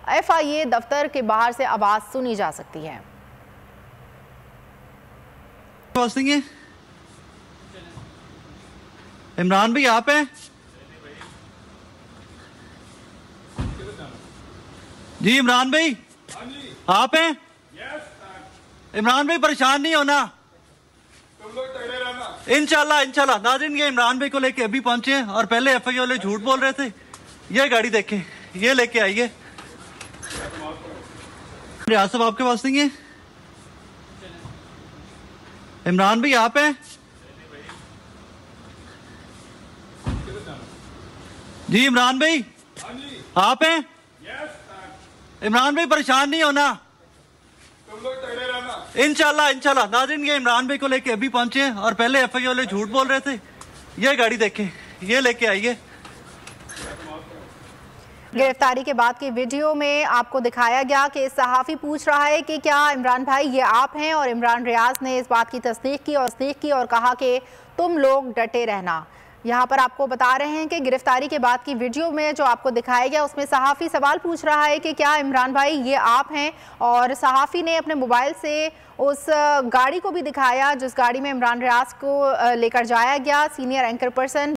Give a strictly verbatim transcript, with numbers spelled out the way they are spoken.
F I ए दफ्तर के बाहर से आवाज सुनी जा सकती है। इमरान भाई आप हैं? जी इमरान भाई आप हैं? इमरान भाई परेशान नहीं होना, इंशाल्लाह इंशाल्लाह। नाज़रीन ये इमरान भाई को लेके अभी पहुंचे हैं और पहले एफ आई ए वाले झूठ बोल रहे थे। ये गाड़ी देखें, ये लेके आइए। रियाज साहब आपके पास नहीं है? इमरान भाई आप हैं? जी इमरान भाई आप हैं? इमरान भाई परेशान नहीं होना, इंशाल्लाह इंशाल्लाह। नाज़रीन ये इमरान भाई को लेके अभी पहुंचे हैं और पहले एफ आई ए वाले झूठ बोल रहे थे। ये गाड़ी देखें, ये लेके आइए। गिरफ्तारी के बाद की वीडियो में आपको दिखाया गया कि सहाफ़ी पूछ रहा है कि क्या इमरान भाई ये आप हैं, और इमरान रियाज ने इस बात की तस्दीक की और तस्दीक की और कहा कि तुम लोग डटे रहना। यहाँ पर आपको बता रहे हैं कि गिरफ्तारी के बाद की वीडियो में जो आपको दिखाया गया उसमें सहाफ़ी सवाल पूछ रहा है कि क्या इमरान भाई ये आप हैं, और सहाफ़ी ने अपने मोबाइल से उस गाड़ी को भी दिखाया जिस गाड़ी में इमरान रियाज को लेकर जाया गया। Senior anchor person